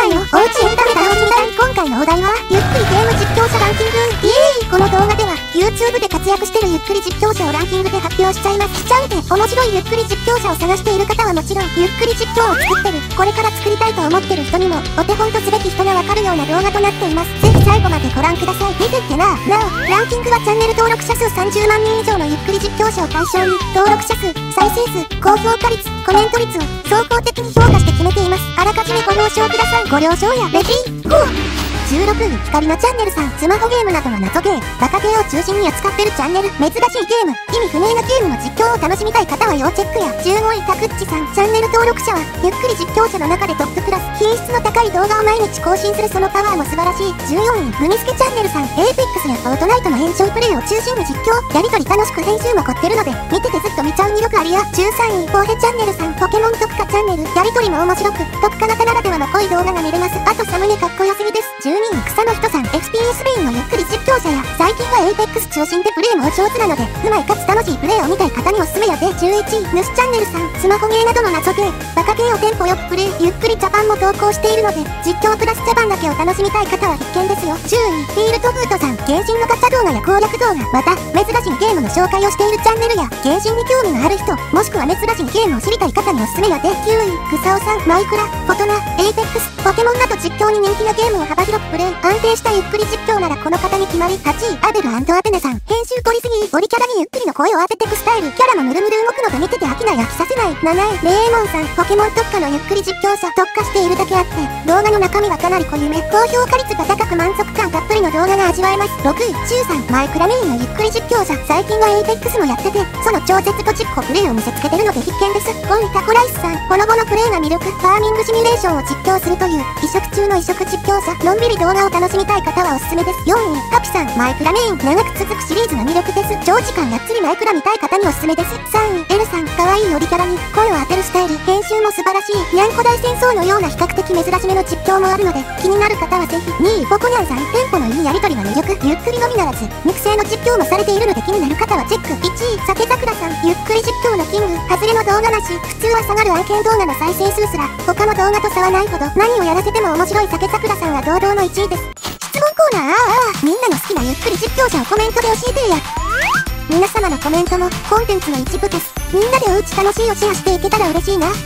回のおうちエンタメ楽しみたい。今回のお題はゆっくりゲーム実況者ランキング。この動画では YouTube で活躍してるゆっくり実況者をランキングで発表しちゃいます。しちゃうで面白いゆっくり実況者を探している方はもちろん、ゆっくり実況を作ってる、これから作りたいと思ってる人にもお手本とすべき人がわかるような動画となっています。ぜひ最後までご覧ください。見てってな。なお、ランキングはチャンネル登録者数30万人以上のゆっくり実況者を対象に、登録者数、再生数、高評価率、コメント率を総合的に評価して決めています。あらかじめご了承ください。ご了承やレディーゴー。16位、光のチャンネルさん。スマホゲームなどの謎ゲー、バカゲーを中心に扱ってるチャンネル。珍しいゲーム、意味不明なゲームの実況を楽しみたい方は要チェックや。15位、タクッチさん。チャンネル登録者はゆっくり実況者の中でトップクラス。品質の高い動画を毎日更新するそのパワーも素晴らしい。14位、グミスケチャンネルさん。エーペックスやフォートナイトの炎症プレイを中心に実況、やりとり楽しく編集も凝ってるので見ててずっと見ちゃう魅力ありや。13位、ポーヘチャンネルさん。ポケモン特化チャンネル。やりとりも面白く、特化型ならではの濃い動画が見れます。あとサムネかっこよすぎです。12位、草の人さん。FPS メインのゆっくり実況者や、最近は APEX 中心でプレイもお上手なので、うまいかつ楽しいプレイを見たい方におすすめやで。11位、ヌスチャンネルさん。スマホゲーなどの謎ゲー、バカゲーをテンポよくプレイ、ゆっくりジャパンも投稿しているので、実況プラスジャパンだけを楽しみたい方は必見ですよ。10位、フィールトブートさん。原神のガチャ動画や攻略動画、また、珍しいゲームの紹介をしているチャンネルや、原神に興味がある人、もしくは珍しいゲームを知りたい方におすすめやで。9位、グサオさん。マイクラ、フォトナ、APEX、ポケモンなど実況に人気なゲームを幅広くプレイ、安定したゆっくり実況ならこの方に決まり。8位、アベル&アテネさん。編集取りすぎ、ボリキャラにゆっくりの声を当ててくスタイル、キャラもぬるぬる動くので見てて飽きない、飽きさせない。7位、レーモンさん。ポケモン特化のゆっくり実況者。特化しているだけあって動画の中身はかなり濃ゆめ、高評価率が高く満足感たっぷりの動画が味わえます。6位、シュウさん。マイクラメインのゆっくり実況者。最近は APEX もやってて、その超絶と実行プレイを見せつけてるので必見です。5位、タコライスさん。ほのぼのプレイが魅力、ファーミングシミュレーションを実況するという移植中の移植実況者。のんびり動画を楽しみたい方はおすすめです。4位、ハピさん。マイクラメイン、長く続くシリーズの魅力です。長時間がっつりマイクラ見たい方におすすめです。3位、エルさん。可愛いよりキャラに声を当てるスタイル、編集も素晴らしい。にゃんこ大戦争のような比較的珍しめの実況もあるので、気になる方はぜひ。2位、ポコニャンさん。テンポのいいやりとりが魅力、ゆっくりのみならず肉声の実況もされているので気になる方はチェック。1位、酒桜さん。ゆっくり実況のキング、外れの動画なし。普通は下がる案件動画の再生数すら他の動画と差はないほど、何をやらせても面白い酒桜さんは堂々の1位です。質問コーナー。みんなの好きなゆっくり実況者をコメントで教えてや。皆様のコメントもコンテンツの一部です。みんなでおうち楽しいをシェアしていけたら嬉しいな。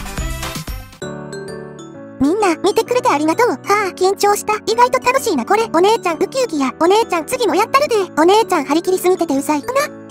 みんな見てくれてありがとう。はあ、緊張した。意外と楽しいなこれ。お姉ちゃんウキウキや。お姉ちゃん次もやったるで。お姉ちゃん張り切りすぎててうざいな。